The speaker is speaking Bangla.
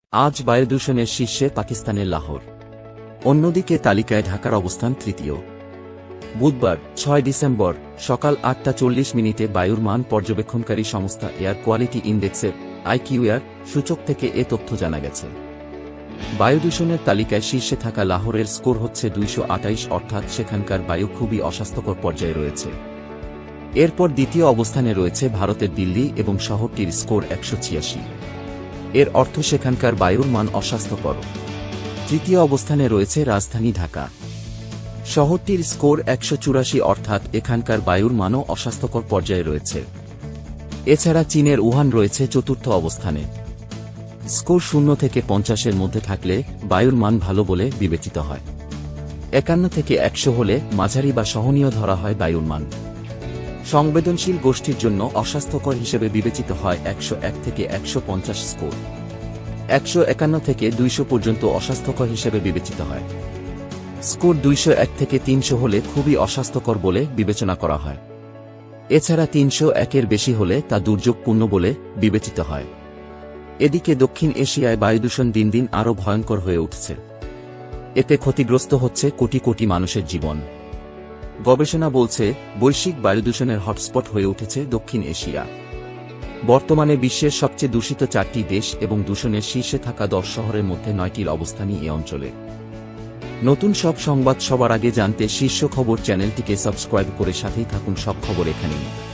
আজ বায়ু দূষণের শীর্ষে পাকিস্তানের লাহোর। অন্যদিকে তালিকায় ঢাকার অবস্থান তৃতীয়। বুধবার ৬ ডিসেম্বর সকাল ৮টা ৪০ বায়ুর মান পর্যবেক্ষণকারী সংস্থা এয়ার কোয়ালিটি ইন্ডেক্সের আইকিউআর সূচক থেকে এ তথ্য জানা গেছে। বায়ু দূষণের তালিকায় শীর্ষে থাকা লাহোরের স্কোর হচ্ছে ২২৮, অর্থাৎ সেখানকার বায়ু খুবই অস্বাস্থ্যকর পর্যায়ে রয়েছে। এরপর দ্বিতীয় অবস্থানে রয়েছে ভারতের দিল্লি এবং শহরটির স্কোর ১৮৬। এর অর্থ সেখানকার বায়ুর মান অস্বাস্থ্যকর। তৃতীয় অবস্থানে রয়েছে রাজধানী ঢাকা। শহরটির স্কোর ১৮৪, অর্থাৎ এখানকার বায়ুর মানও অস্বাস্থ্যকর পর্যায়ে রয়েছে। এছাড়া চীনের উহান রয়েছে চতুর্থ অবস্থানে। স্কোর ০ থেকে ৫০-এর মধ্যে থাকলে বায়ুর মান ভালো বলে বিবেচিত হয়। ৫১ থেকে ১০০ হলে মাঝারি বা সহনীয় ধরা হয় বায়ুর মান। সংবেদনশীল গোষ্ঠীর জন্য অস্বাস্থ্যকর হিসেবে বিবেচিত হয় ১০১ থেকে ১৫০ স্কোর। ১৫১ থেকে ২০০ পর্যন্ত অস্বাস্থ্যকর হিসেবে বিবেচিত হয়। স্কোর ২০১ থেকে ৩০০ হলে খুবই অস্বাস্থ্যকর বলে বিবেচনা করা হয়। এছাড়া ৩০১-এর বেশি হলে তা দুর্যোগপূর্ণ বলে বিবেচিত হয়। এদিকে দক্ষিণ এশিয়ায় বায়ুদূষণ দিন দিন আরও ভয়ঙ্কর হয়ে উঠছে। এতে ক্ষতিগ্রস্ত হচ্ছে কোটি কোটি মানুষের জীবন। গবেষণা বলছে, বৈশ্বিক বায়ুদূষণের হটস্পট হয়ে উঠেছে দক্ষিণ এশিয়া। বর্তমানে বিশ্বের সবচেয়ে দূষিত ৪টি দেশ এবং দূষণের শীর্ষে থাকা ১০ শহরের মধ্যে ৯টির অবস্থানই এ অঞ্চলে। নতুন সব সংবাদ সবার আগে জানতে শীর্ষ খবর চ্যানেলটিকে সাবস্ক্রাইব করে সাথেই থাকুন। সব খবর এখানেই।